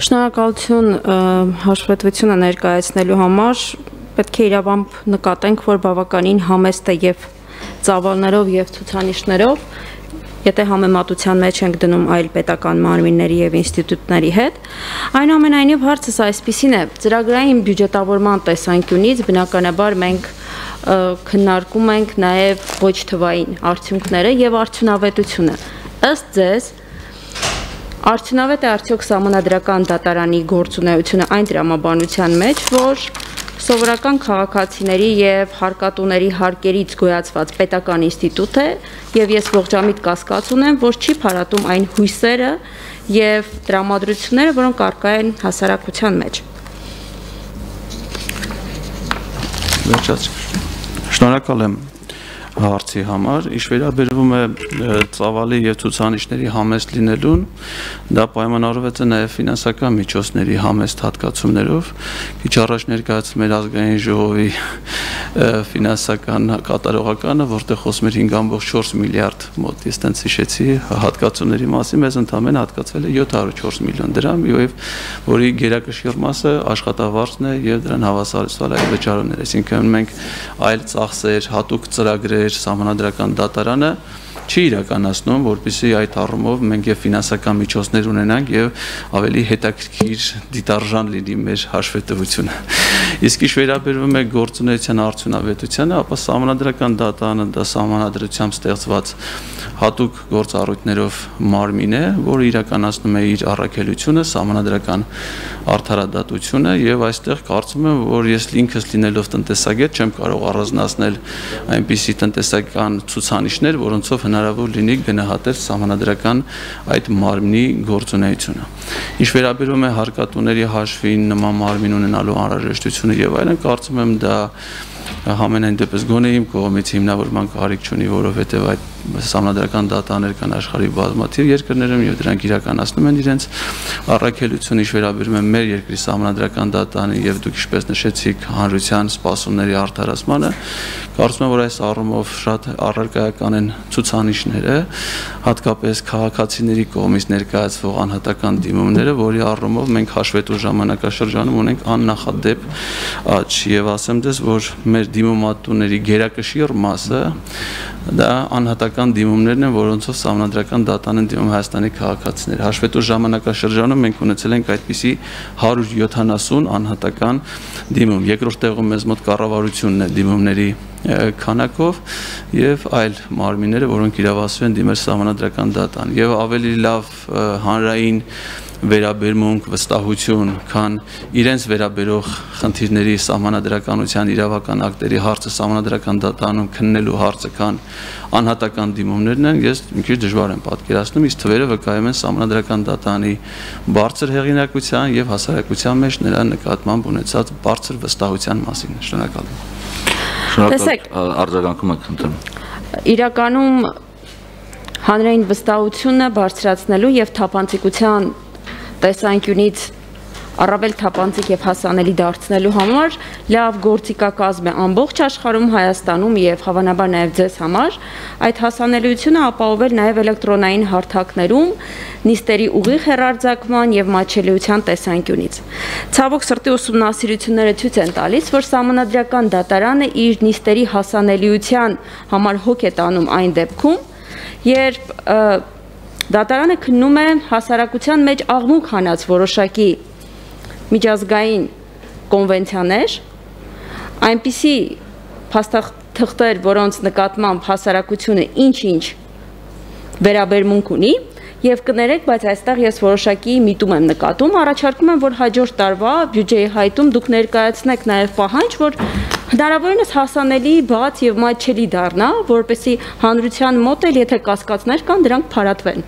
Շնորհակալություն հաշվետվությունը ներկայացնելու համար պետք է իրավամբ նկատենք, որ բավականին համեստ է եւ ծավալներով եւ ցուցանիշներով, եթե համեմատության մեջ ենք դնում այլ պետական մարմինների եւ ինստիտուտների հետ, այնուամենայնիվ հարցս այսպիսին է. ծրագրային բյուջետավորման տեսանկյունից բնականաբար մենք քննարկում ենք նաեւ ոչ թվային արդյունքները եւ արդյունավետությունը։ Ըստ ձեզ արդյունավետ է արդյոք սահմանադրական դատարանի գործունեությունը այն դրամաբանության մեջ, որ սովորական քաղաքացիների եւ հարկատուների հարկերից գոյացված պետական ինստիտուտ է եւ ես ողջամիտ կասկած ունեմ, որ չի փարատում այն հույսերը եւ տրամադրությունները, որոնք առկա են հասարակության մեջ։ Շնորհակալ եմ հարցի համար, ինչ վերաբերվում է ծավալի եւ ցուցանիշների համեստ լինելուն, դա պայմանավորված է նաեւ ֆինանսական միջոցների համեստ հատկացումներով։ Քիչ առաջ ներկայացում էր ազգային ժողովի ֆինանսական կատարողականը, որտեղ խոսում էր 5.4 միլիարդ մոտ, ես տենց հիշեցի հատկացումների մասին, մեզ ընդամենը հատկացվել է 704 միլիոն դրամ, եւ որի գերակշիռ մասը աշխատավարձն է եւ դրան հավասարեցված այլ վճարումներ, այսինքն մենք այլ ծախսեր, հատուկ ծրագրեր Սահմանադրական դատարանը չի իրականացնում, որպեսզի այդ առումով մենք եւ ֆինանսական միջոցներ ունենանք եւ ավելի հետաքրքիր դիտարժան լինի մեր հաշվետվությունը։ Իսկ ինչ վերաբերվում է գործունեության արդյունավետությանը, ապա Սահմանադրական դատարանը դա սահմանադրությամբ ստեղծված հատուկ գործառույթներով մարմին է, որը իրականացնում է իր առաքելությունը, սահմանադրական արդարադատությունը եւ այստեղ կարծում եմ, որ ես ինքս լինելով տնտեսագետ չեմ կարող առանձնացնել այնպիսի տնտեսական ցուցանիշներ, որոնցով հնարավոր լինի գնահատել սահմանադրական այդ մարմնի գործունեությունը։ Ինչ վերաբերում է հարկատուների հաշվին նման մարմին ունենալու անհրաժեշտությունը եւ այլն, կարծում եմ դա համենայն դեպս գոնե իմ կողմից հիմնավորման կարիք չունի, որովհետև այդ սահմանադրական դատարաններ կան աշխարհի բազմաթիվ երկրներում եւ դրանք իրականացնում են իրենց առաքելությունը, ինչ վերաբերում է մեր երկրի սահմանադրական դատարանին եւ դուք ինչպես նշեցիք հանրության սպասումների արդարացմանը, կարծում եմ, որ այս առումով շատ առարկայական են ցուցանիշները, հատկապես քաղաքացիների կողմից ներկայացվող անհատական դիմումները, որի առումով մենք հաշվետու ժամանակաշրջանում ունենք աննախադեպ աճ եւ ասեմ դες, որ մեր դիմումատուների գերակշիռ մասը դա անհատական դիմումներն են, որոնցով սահմանադրական դատարան են դիմում Հայաստանի քաղաքացիները։ Հաշվետու ժամանակաշրջանում մենք ունեցել ենք այդպիսի 170 անհատական դիմում։ Երկրորդ տեղում մեզ մոտ կառավարությունն է դիմումների քանակով եւ այլ մարմինները, որոնք իրավասու են դիմել սահմանադրական դատարան։ Եվ ավելի լավ հանրային վերաբերմունք, վստահություն, քան իրենց վերաբերող խնդիրների սահմանադրականության իրավական ակտերի հարցը սահմանադրական դատարանում քննելու հարցը, քան անհատական դիմումներն են, ես մի քիչ դժվար եմ պատկերացնում, իսկ թվերը վկայում են սահմանադրական դատարանի բարձր հեղինակության եւ հասարակության մեջ նրա նկատմամբ ունեցած բարձր վստահության մասին։ Շնորհակալ եմ։ Շնորհակալ արձագանքում եք խնդրում։ Իրականում հանրային վստահությունը բարձրացնելու եւ թափանցիկության տեսանկյունից առավել թափանցիկ եւ հասանելի դարձնելու համար լավ գործիքակազմ է ամբողջ աշխարհում, Հայաստանում եւ հավանաբար նաեւ ձեզ համար այդ հասանելիությունը ապահովել նաեւ էլեկտրոնային հարթակներում նիստերի ուղիղ հեռարձակման եւ մատչելիության տեսանկյունից։ Ցավոք սրտի ուսումնասիրությունները ցույց են տալիս, որ սահմանադրական դատարանը իր նիստերի հասանելիության համար հոգ է տանում այն դեպքում, երբ դատարանը քննում է հասարակության մեջ աղմուկ հանած որոշակի միջազգային կոնվենցիաներ, այնպիսի փաստաթղթեր, որոնց նկատմամբ հասարակությունը ինչ-ինչ վերաբերմունք ունի, եւ կներեք, բայց այստեղ ես որոշակի միտում եմ նկատում, առաջարկում եմ, որ հաջորդ տարվա բյուջեի հայտում դուք ներկայացնեք նաեւ պահանջ, որ հնարավորինս հասանելի, բաց եւ մատչելի դառնա, որպեսզի հանրության մոտ էլ եթե կասկածներ կան, դրանք փարատվեն։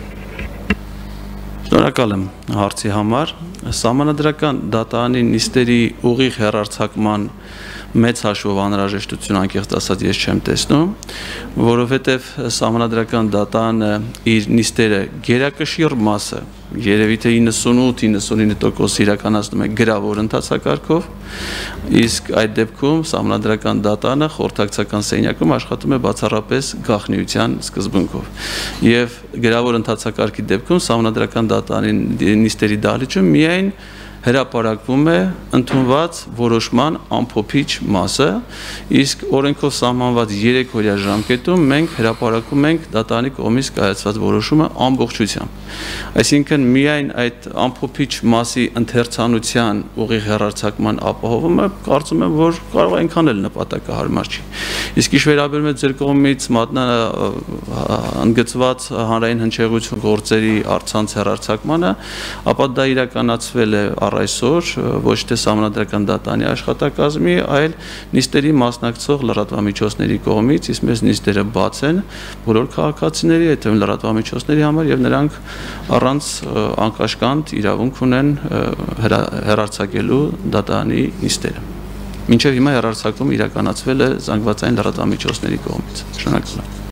Շնորհակալ եմ հարցի համար։ Սահմանադրական դատարանի նիստերի ուղիղ հեռարձակման մեծ հաշվով անհրաժեշտություն անկեղծ ասած ես չեմ տեսնում, որովհետև սահմանադրական դատարանը իր նիստերը գերակշիռ մասը երևի թե 98-99% իրականացնում է գրավոր ընթացակարգով, իսկ այդ դեպքում սահմանադրական դատանը խորհրդակցական սենյակում աշխատում է բացառապես գաղտնիության սկզբունքով։ Եվ գրավոր ընթացակարգի դեպքում սահմանադրական դատանի նիստերի դահլիճում միայն հրապարակվում է ընդունված որոշման ամփոփիչ մասը, իսկ օրենքով սահմանված 3 օրյա ժամկետում մենք հրապարակում ենք դատարանի կողմից կայացված որոշումը ամբողջությամբ։ Այսինքն միայն այդ ամփոփիչ մասի ընթերցանության ուղիղ հեռարձակման ապահովումը կարծում եմ, որ կարող է այնքան էլ նպատակահարմար չի։ Իսկ ինչ վերաբերում է ձեր կողմից ընդգծված հանրային հնչեղություն գործերի առցանց հեռարձակմանը, ապա դա իրականացվել է այսօր ոչ թե սահմանադրական դատանի աշխատակազմի, այլ նիստերի մասնակցող լրատվամիջոցների կողմից, իսկ մեզ նիստերը բաց են բոլոր քաղաքացիների, հետևում լրատվամիջոցների համար եւ նրանք առանց անկաշկանդ իրավունք ունեն հեռարձակելու դատանի նիստերը։ Մինչև հիմա հեռարձակումը իրականացվել է զանգվածային լրատվամիջոցների կողմից։ Շնորհակալ եմ։